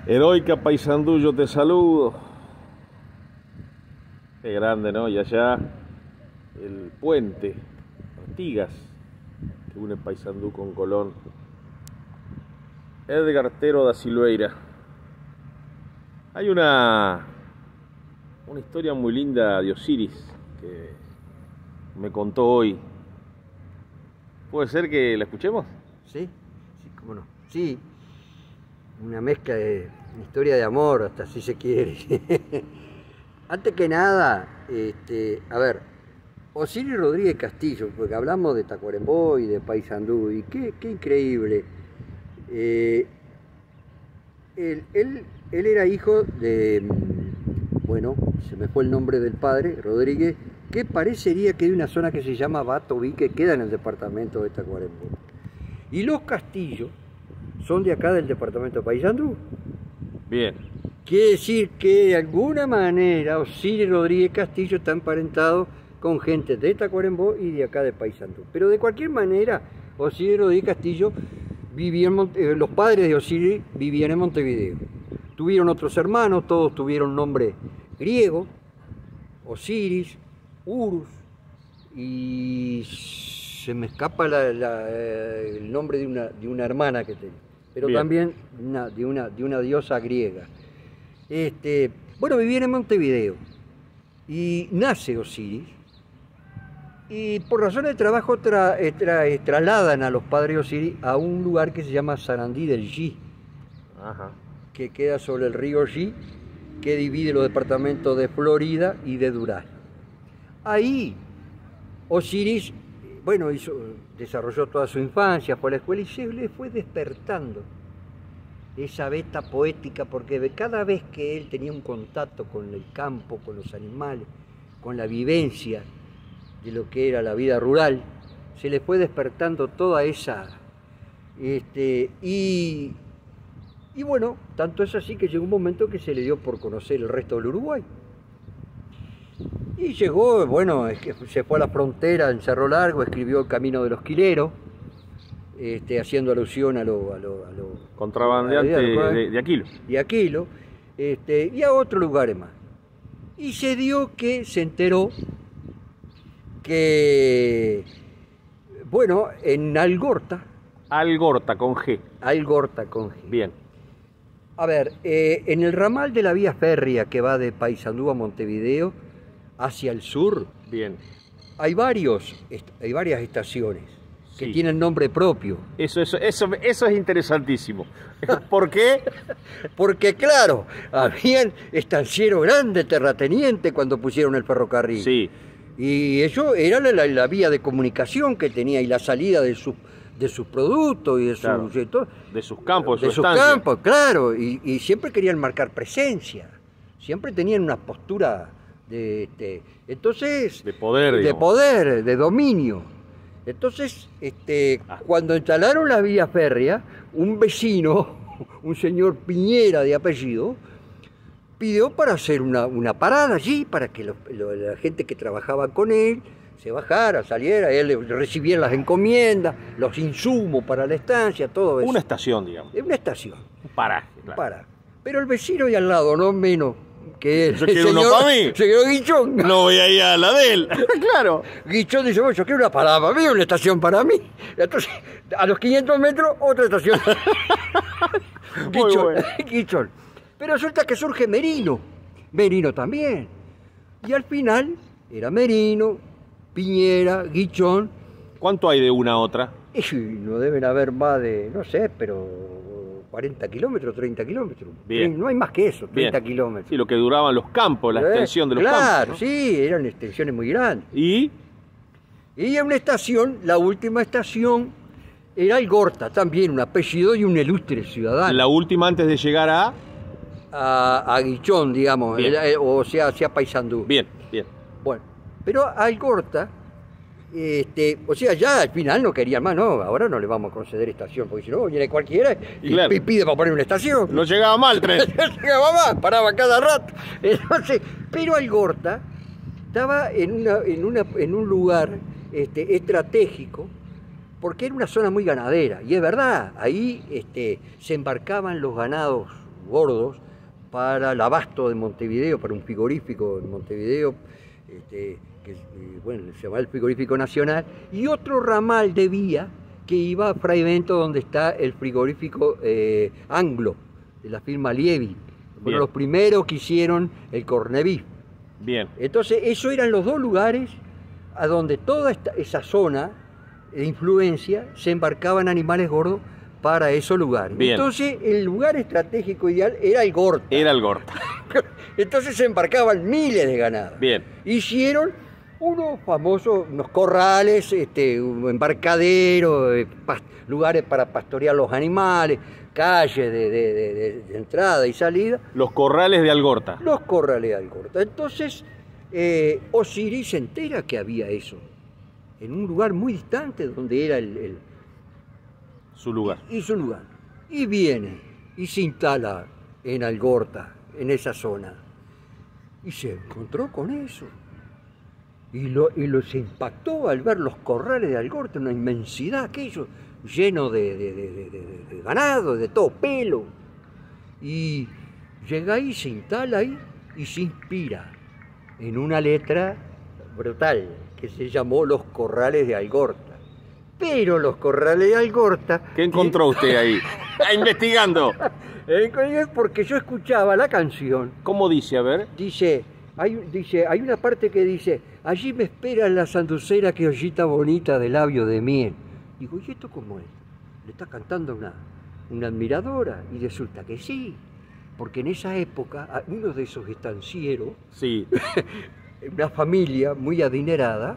Heroica Paysandú, yo te saludo. Qué grande, ¿no? Y allá el puente Artigas que une Paysandú con Colón. Edgar Tero da Silveira. Hay una historia muy linda de Osiris que me contó hoy. ¿Puede ser que la escuchemos? Sí, cómo no. Sí, una mezcla de historia de amor, hasta si se quiere. Antes que nada, a ver, Osiris Rodríguez Castillo, porque hablamos de Tacuarembó y de Paysandú, y qué increíble. Él era hijo de, bueno, se me fue el nombre del padre, Rodríguez, que parecería que de una zona que se llama Batoví, que queda en el departamento de Tacuarembó. Y los Castillos son de acá del departamento de Paysandú. Bien. Quiere decir que de alguna manera Osiris Rodríguez Castillo está emparentado con gente de Tacuarembó y de acá de Paysandú. Pero de cualquier manera, Osiris Rodríguez Castillo los padres de Osiris vivían en Montevideo. Tuvieron otros hermanos, todos tuvieron nombre griego, Osiris, Urus, y se me escapa el nombre de una hermana que tenía, pero bien, también de una diosa griega. Bueno, vivían en Montevideo y nace Osiris y por razones de trabajo trasladan a los padres de Osiris a un lugar que se llama Sarandí del Yi, que queda sobre el río Yi, que divide los departamentos de Florida y de Durazno. Ahí Osiris, bueno, desarrolló toda su infancia, fue a la escuela y se le fue despertando esa beta poética, porque cada vez que él tenía un contacto con el campo, con los animales, con la vivencia de lo que era la vida rural, se le fue despertando toda esa... Y bueno, tanto es así que llegó un momento que se le dio por conocer el resto del Uruguay. Y llegó, bueno, es que se fue a la frontera en Cerro Largo, escribió El Camino de los Quileros, haciendo alusión a lo contrabandeante de Aquilo. De Aquilo, y a otros lugares más. Y se dio que se enteró que, bueno, en Algorta. Algorta con G. Algorta con G. Bien. A ver, en el ramal de la vía férrea que va de Paysandú a Montevideo hacia el sur, bien, hay varias estaciones que tienen nombre propio. Eso es interesantísimo. ¿Por qué? Porque claro, habían estancieros grandes, terratenientes, cuando pusieron el ferrocarril. Sí. Y eso era la vía de comunicación que tenía y la salida de sus productos y de, claro, de sus campos, de sus campos, claro. Y siempre querían marcar presencia. Siempre tenían una postura entonces, de poder, de poder, de dominio. Entonces, cuando instalaron la vía férrea, un vecino, un señor Piñera de apellido, pidió para hacer una parada allí, para que la gente que trabajaba con él se bajara, saliera, él recibiera las encomiendas, los insumos para la estancia, todo eso. Una estación, digamos. Una estación. Un paraje, claro. Para. Pero el vecino de al lado, no menos que él. Yo quiero uno para mí. Señor Guichón. No voy a ir a la de él. Claro. Guichón dice, bueno, yo quiero una parada para mí, una estación para mí. Entonces, a los 500 metros, otra estación. Guichón, bueno. Guichón. Pero resulta que surge Merino. Merino también. Y al final, era Merino, Piñera, Guichón. ¿Cuánto hay de una a otra? Y no deben haber más de, no sé, pero 40 kilómetros, 30 kilómetros. Bien. No hay más que eso, 30 bien, kilómetros. Sí, lo que duraban los campos, la extensión de los campos. Claro, ¿no? sí, eran extensiones muy grandes. Y en una estación, la última estación, era Algorta, también un apellido y un ilustre ciudadano. La última antes de llegar a Guichón, digamos, o sea, hacia Paysandú. Bien, bien. Bueno, pero Algorta, o sea, ya al final no querían más, no, ahora no le vamos a conceder estación, porque si no, viene cualquiera y pide para poner una estación. No llegaba mal el tren. No llegaba más, paraba cada rato. Entonces, pero Algorta estaba en un lugar estratégico, porque era una zona muy ganadera, y es verdad, ahí se embarcaban los ganados gordos para el abasto de Montevideo, para un frigorífico en Montevideo, bueno, se llama el Frigorífico Nacional, y otro ramal de vía que iba a Fray Bento, donde está el frigorífico Anglo, de la firma Lievi. Bueno, los primeros que hicieron el corned beef. Bien. Entonces, esos eran los dos lugares a donde toda esa zona de influencia se embarcaban animales gordos para esos lugares. Bien. Entonces, el lugar estratégico ideal era el Gorta. Era el Gorta. Entonces se embarcaban miles de ganados. Bien. Hicieron unos famosos, unos corrales, un embarcadero, lugares para pastorear los animales, calles de entrada y salida. Los corrales de Algorta. Los corrales de Algorta. Entonces, Osiris se entera que había eso, en un lugar muy distante donde era su lugar. Y su lugar. Y viene y se instala en Algorta, en esa zona. Y se encontró con eso. Y se impactó al ver los corrales de Algorta, una inmensidad, aquello, lleno de ganado, de todo pelo. Y llega ahí, se instala ahí y se inspira en una letra brutal que se llamó Los Corrales de Algorta. Pero los corrales de Algorta... ¿Qué encontró usted ahí? Investigando. Porque yo escuchaba la canción. ¿Cómo dice? A ver. Dice, hay una parte que dice: allí me espera la sanducera criollita bonita de labio de miel. Digo, ¿y esto cómo es? Le está cantando una admiradora. Y resulta que sí. Porque en esa época, uno de esos estancieros, sí, una familia muy adinerada,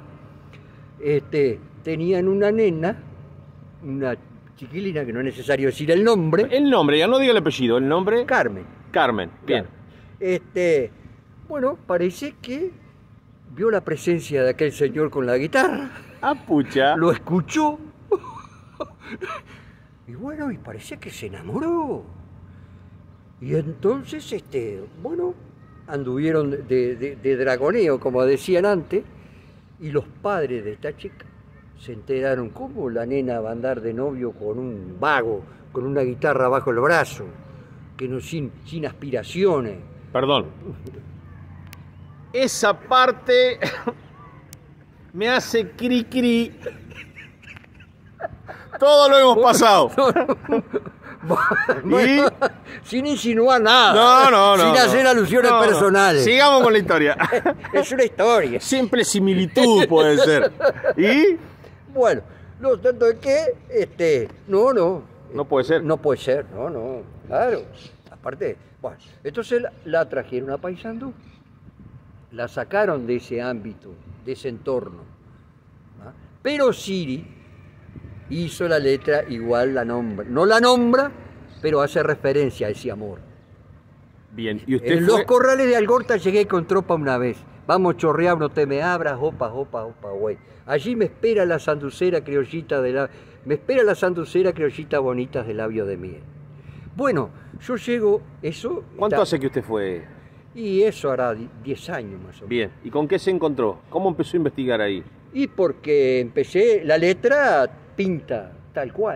tenían una nena, una chiquilina, que no es necesario decir el nombre. El nombre, ya no diga el apellido, el nombre. Carmen. Carmen, bien. Bueno, parece que vio la presencia de aquel señor con la guitarra. Ah, pucha. Lo escuchó. Y bueno, y parece que se enamoró. Y entonces, bueno, anduvieron de dragoneo, como decían antes. Y los padres de esta chica se enteraron cómo la nena va a andar de novio con un vago, con una guitarra bajo el brazo, que no, sin aspiraciones. Perdón. Esa parte me hace cri cri. Todo lo hemos pasado. Bueno, sin insinuar nada. No. Sin hacer alusiones personales. Sigamos con la historia. Es una historia. Simple similitud puede ser. ¿Y? Bueno, lo tanto es que, no puede ser. No puede ser, no, claro. Aparte, bueno, entonces la trajeron a Paysandú. La sacaron de ese ámbito, de ese entorno. ¿Ah? Pero Siri hizo la letra igual, la nombra. No la nombra, pero hace referencia a ese amor. Bien, y usted en los corrales de Algorta llegué con tropa una vez. Vamos, chorrear, no te me abras, opa, güey. Allí me espera la sanducera criollita bonitas de labio de miel. Bueno, yo llego, eso... ¿Cuánto hace que usted fue? Y eso hará 10 años más o menos. Bien, ¿y con qué se encontró? ¿Cómo empezó a investigar ahí? Y porque empecé, la letra pinta tal cual,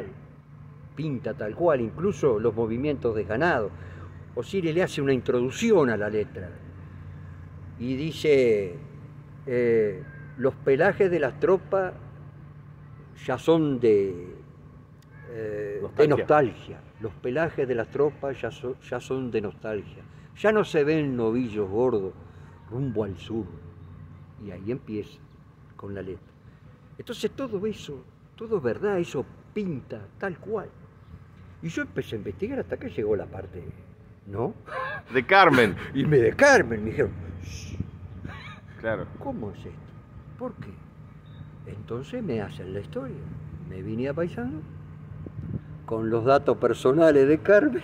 incluso los movimientos de ganado. Osiris le hace una introducción a la letra y dice, los pelajes de las tropas ya son de nostalgia. Los pelajes de las tropas ya son de nostalgia. Ya no se ven novillos gordos rumbo al sur. Y ahí empieza con la letra. Entonces todo eso, todo es verdad, eso pinta tal cual. Y yo empecé a investigar hasta que llegó la parte, ¿no? De Carmen. Y me dijeron, claro. ¿Cómo es esto? ¿Por qué? Entonces me hacen la historia. Me vine a Paysandú con los datos personales de Carmen.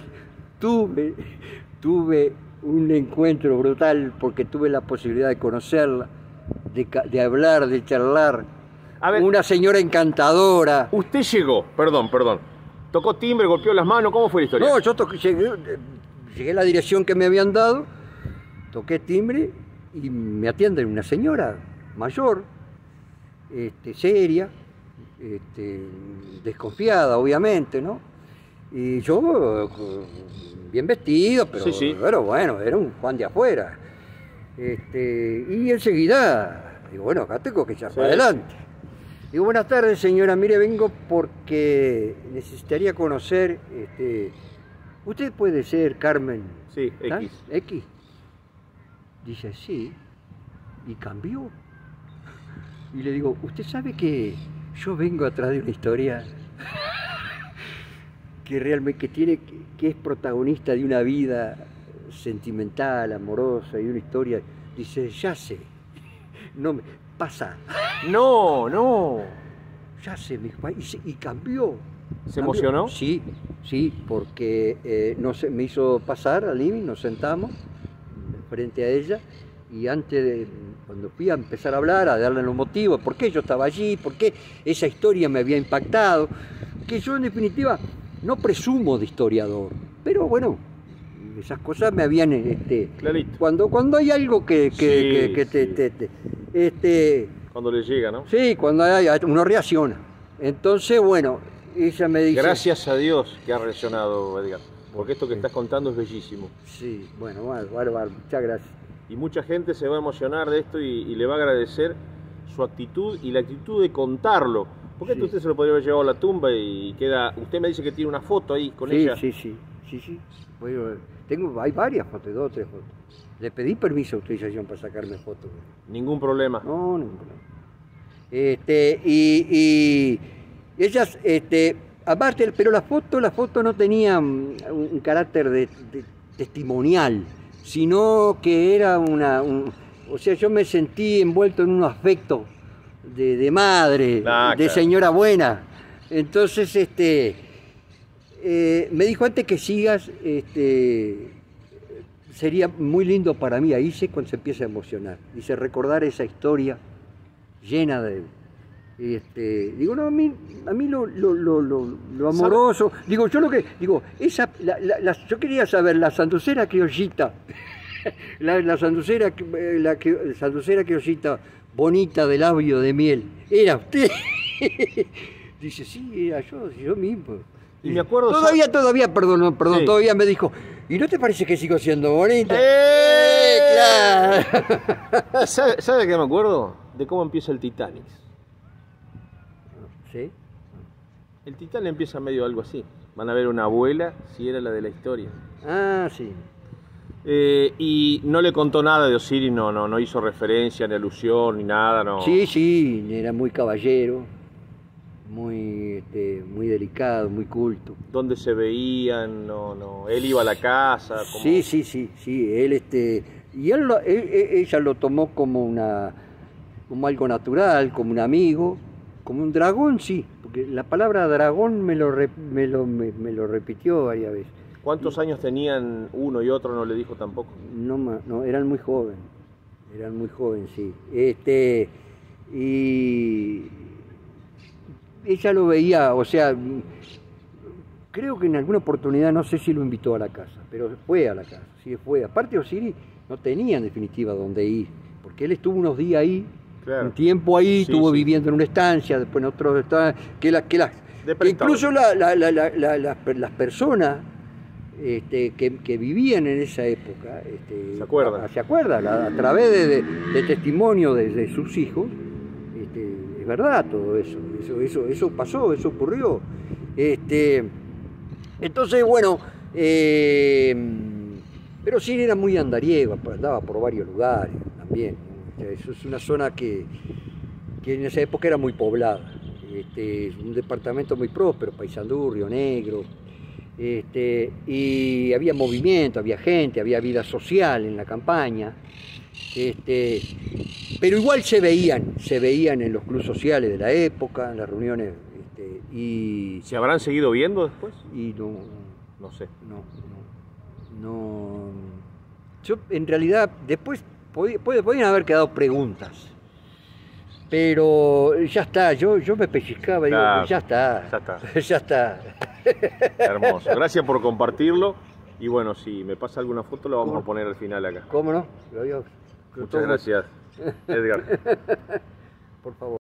Tuve un encuentro brutal porque tuve la posibilidad de conocerla, de hablar, de charlar. A ver, una señora encantadora. Usted llegó, perdón. Tocó timbre, golpeó las manos, ¿cómo fue la historia? No, yo llegué a la dirección que me habían dado, toqué timbre y me atiende una señora mayor, seria, desconfiada, obviamente, ¿no? Y yo, bien vestido, pero, Sí, sí. pero bueno, era un Juan de afuera. Y enseguida, digo, bueno, acá tengo que echar Sí. para adelante. Digo, buenas tardes, señora, mire, vengo porque necesitaría conocer, ¿usted puede ser Carmen? Sí, ¿Tal? X. X. Dice, sí, y cambió. Y le digo, ¿usted sabe que yo vengo atrás de una historia que realmente que es protagonista de una vida sentimental, amorosa y una historia? Dice, ya sé, no me pasa, No, no. ya sé, mi hijo, y cambió. ¿Se Cambió. emocionó? Sí, sí, porque no sé, me hizo pasar al living, nos sentamos frente a ella y cuando fui a empezar a hablar, a darle los motivos, por qué yo estaba allí, por qué esa historia me había impactado, que yo en definitiva no presumo de historiador, pero bueno, esas cosas me habían, Clarito. cuando hay algo que Cuando le llega, ¿no? sí, cuando uno reacciona. Entonces, bueno, ella me dice... Gracias a Dios que ha reaccionado, Edgar. Porque esto que estás contando es bellísimo. Sí, bueno, bárbaro, muchas gracias. Y mucha gente se va a emocionar de esto y le va a agradecer su actitud y la actitud de contarlo. Porque esto Sí. usted se lo podría haber llevado a la tumba y queda... Usted me dice que tiene una foto ahí con Sí, ella. sí. Bueno, hay varias fotos, 2 o 3 fotos. Le pedí permiso a autorización para sacarme fotos. Ningún problema. No, ningún problema. Y ellas, aparte, pero la foto no tenía un carácter de testimonial, sino que era o sea, yo me sentí envuelto en un afecto de madre, de claro. señora buena. Entonces, me dijo, antes que sigas, sería muy lindo para mí, ahí sé cuando se empieza a emocionar, dice, recordar esa historia llena de... digo, no, a mí lo amoroso, digo, yo lo que, digo, yo quería saber, la sanducera criollita, la sanducera criollita bonita de labio de miel, ¿era usted? Dice, sí, era yo mismo. Y me acuerdo... Todavía, perdón, Sí. todavía me dijo, ¿y no te parece que sigo siendo bonita? Claro. ¿Sabe de qué me acuerdo? De cómo empieza el Titanic. ¿Sí? El Titanic empieza medio algo así. Van a ver una abuela, si era la de la historia. Ah, sí. Y no le contó nada de Osiris, no hizo referencia, ni alusión, ni nada, no. Sí, era muy caballero, muy delicado, muy culto. ¿Dónde se veían? No. Él iba a la casa. Como... Sí, él y ella lo tomó como algo natural, como un amigo, como un dragón, sí, porque la palabra dragón me lo repitió varias veces. ¿Cuántos años tenían uno y otro? No le dijo tampoco. No, eran muy jóvenes, sí. Y ella lo veía, o sea, creo que en alguna oportunidad, no sé si lo invitó a la casa, pero fue a la casa, sí fue. Aparte Osiris no tenía en definitiva dónde ir, porque él estuvo unos días ahí, Claro. un tiempo ahí, Sí, estuvo sí. viviendo en una estancia, después en otro que incluso las personas que vivían en esa época ¿Se acuerdan? se acuerdan a través de testimonio de sus hijos. Es verdad todo eso pasó, eso ocurrió. Entonces, bueno, pero sí era muy andariego, andaba por varios lugares también, ¿no? Eso es una zona que en esa época era muy poblada. Un departamento muy próspero, Paysandú, Río Negro. Y había movimiento, había gente, había vida social en la campaña. Pero igual se veían en los clubes sociales de la época, en las reuniones, y ¿Se habrán seguido viendo después? no No sé. yo en realidad después podían haber quedado preguntas, pero ya está, yo me pellizcaba, digo, Claro, ya está. Ya está. Hermoso. Gracias por compartirlo. Y bueno, si me pasa alguna foto, la vamos a poner al final acá. ¿Cómo no? Muchas gracias, Edgar. Por favor.